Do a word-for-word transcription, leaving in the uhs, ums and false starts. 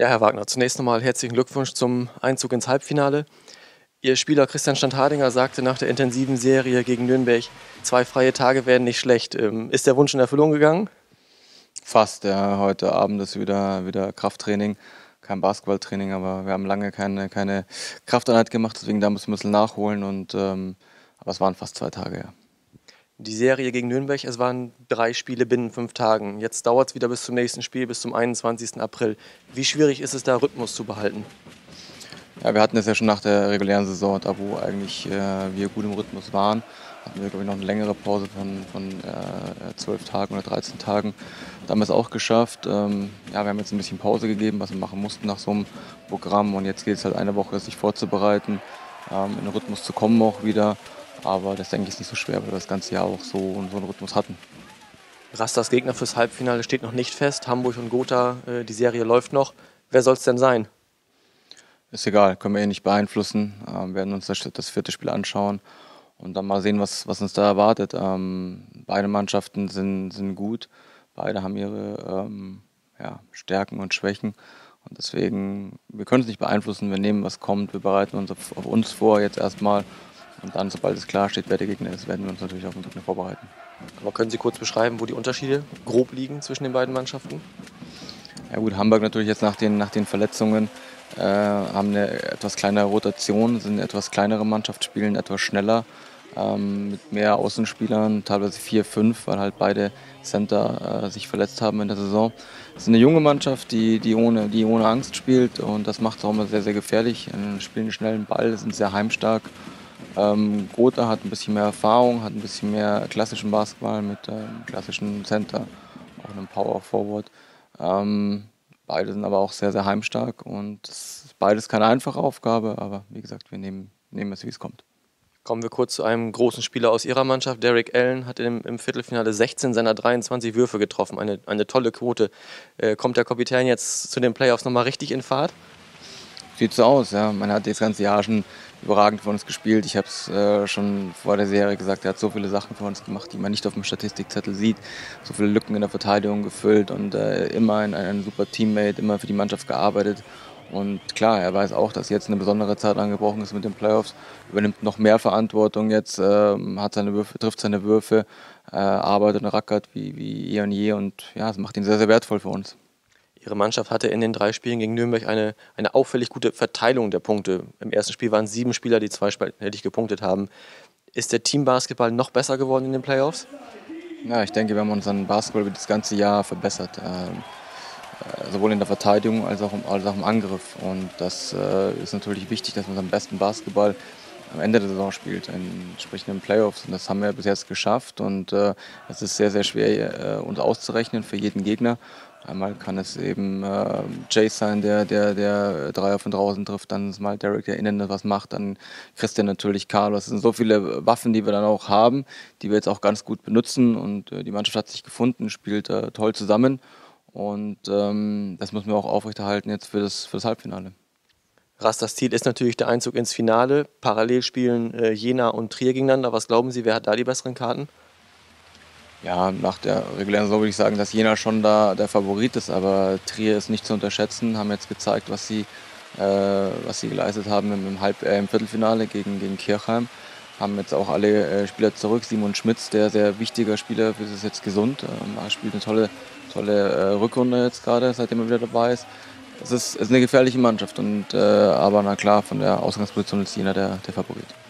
Ja, Herr Wagner, zunächst nochmal herzlichen Glückwunsch zum Einzug ins Halbfinale. Ihr Spieler Christian Standhardinger sagte nach der intensiven Serie gegen Nürnberg, zwei freie Tage wären nicht schlecht. Ähm, Ist der Wunsch in Erfüllung gegangen? Fast, ja. Heute Abend ist wieder, wieder Krafttraining, kein Basketballtraining, aber wir haben lange keine, keine Krafteinheit gemacht, deswegen da müssen wir ein bisschen nachholen. Und, ähm, aber es waren fast zwei Tage, ja. Die Serie gegen Nürnberg, es waren drei Spiele binnen fünf Tagen. Jetzt dauert es wieder bis zum nächsten Spiel, bis zum einundzwanzigsten April. Wie schwierig ist es da, Rhythmus zu behalten? Ja, wir hatten das ja schon nach der regulären Saison, da wo eigentlich äh, wir gut im Rhythmus waren. Hatten wir, glaube ich, noch eine längere Pause von, von äh, zwölf Tagen oder dreizehn Tagen. Da haben wir es auch geschafft. Ähm, ja, wir haben jetzt ein bisschen Pause gegeben, was wir machen mussten nach so einem Programm. Und jetzt geht es halt eine Woche, sich vorzubereiten, ähm, in den Rhythmus zu kommen auch wieder. Aber das, denke ich, ist nicht so schwer, weil wir das ganze Jahr auch so, so einen Rhythmus hatten. Rasters Gegner fürs Halbfinale steht noch nicht fest. Hamburg und Gotha, äh, die Serie läuft noch. Wer soll es denn sein? Ist egal, können wir eh nicht beeinflussen. Ähm, werden uns das, das vierte Spiel anschauen und dann mal sehen, was, was uns da erwartet. Ähm, beide Mannschaften sind, sind gut, beide haben ihre ähm, ja, Stärken und Schwächen. Und deswegen, wir können es nicht beeinflussen, wir nehmen, was kommt, wir bereiten uns auf, auf uns vor jetzt erstmal. Und dann, sobald es klar steht, wer der Gegner ist, werden wir uns natürlich auf den Gegner vorbereiten. Aber können Sie kurz beschreiben, wo die Unterschiede grob liegen zwischen den beiden Mannschaften? Ja gut, Hamburg natürlich jetzt nach den, nach den Verletzungen äh, haben eine etwas kleinere Rotation, sind eine etwas kleinere Mannschaft, spielen etwas schneller, ähm, mit mehr Außenspielern, teilweise vier, fünf, weil halt beide Center äh, sich verletzt haben in der Saison. Es ist eine junge Mannschaft, die, die, ohne, die ohne Angst spielt und das macht es auch immer sehr, sehr gefährlich. Äh, spielen einen schnellen Ball, sind sehr heimstark. Ähm, Gotha hat ein bisschen mehr Erfahrung, hat ein bisschen mehr klassischen Basketball mit ähm, klassischen Center, auch einem Power Forward. Ähm, beide sind aber auch sehr, sehr heimstark und es ist beides keine einfache Aufgabe, aber wie gesagt, wir nehmen, nehmen es, wie es kommt. Kommen wir kurz zu einem großen Spieler aus Ihrer Mannschaft. Derrick Allen hat im, im Viertelfinale sechzehn seiner dreiundzwanzig Würfe getroffen. Eine, eine tolle Quote. Äh, kommt der Kapitän jetzt zu den Playoffs nochmal richtig in Fahrt? Sieht so aus, ja. Man hat das ganze Jahr schon überragend für uns gespielt. Ich habe es äh, schon vor der Serie gesagt, er hat so viele Sachen für uns gemacht, die man nicht auf dem Statistikzettel sieht. So viele Lücken in der Verteidigung gefüllt und äh, immer ein, ein super Teammate, immer für die Mannschaft gearbeitet. Und klar, er weiß auch, dass jetzt eine besondere Zeit angebrochen ist mit den Playoffs, übernimmt noch mehr Verantwortung jetzt, äh, hat seine Würfe, trifft seine Würfe, äh, arbeitet und rackert wie, wie eh und je und ja, es macht ihn sehr, sehr wertvoll für uns. Ihre Mannschaft hatte in den drei Spielen gegen Nürnberg eine, eine auffällig gute Verteilung der Punkte. Im ersten Spiel waren es sieben Spieler, die zweistellig gepunktet haben. Ist der Teambasketball noch besser geworden in den Playoffs? Ja, ich denke, wir haben unseren Basketball über das ganze Jahr verbessert. Ähm, äh, sowohl in der Verteidigung als auch im, als auch im Angriff. Und das äh, ist natürlich wichtig, dass man unseren besten Basketball am Ende der Saison spielt, in, sprich in den Playoffs. Und das haben wir bis jetzt geschafft. Und äh, es ist sehr, sehr schwer, äh, uns auszurechnen für jeden Gegner. Einmal kann es eben äh, Jace sein, der, der, der Dreier von draußen trifft, dann ist mal Derrick, der innen was macht, dann Christian natürlich, Carlos. Es sind so viele Waffen, die wir dann auch haben, die wir jetzt auch ganz gut benutzen und äh, die Mannschaft hat sich gefunden, spielt äh, toll zusammen und ähm, das müssen wir auch aufrechterhalten jetzt für das, für das Halbfinale. Rasters Ziel ist natürlich der Einzug ins Finale. Parallel spielen äh, Jena und Trier gegeneinander. Was glauben Sie, wer hat da die besseren Karten? Ja, nach der regulären Saison würde ich sagen, dass Jena schon da der Favorit ist, aber Trier ist nicht zu unterschätzen, haben jetzt gezeigt, was sie, äh, was sie geleistet haben im, im, Halb-, äh, im Viertelfinale gegen, gegen Kirchheim. Haben jetzt auch alle äh, Spieler zurück. Simon Schmitz, der sehr wichtiger Spieler, ist jetzt gesund. Ähm, er spielt eine tolle, tolle äh, Rückrunde jetzt gerade, seitdem er wieder dabei ist. Es ist, es ist eine gefährliche Mannschaft, und, äh, aber na klar, von der Ausgangsposition ist Jena der, der Favorit.